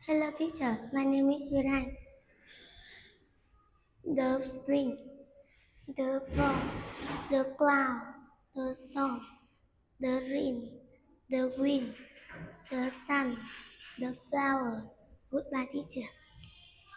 Hello teacher, my name is Hiran. The wind, the fog, the cloud, the storm, the rain, the wind, the sun, the flower. Goodbye teacher.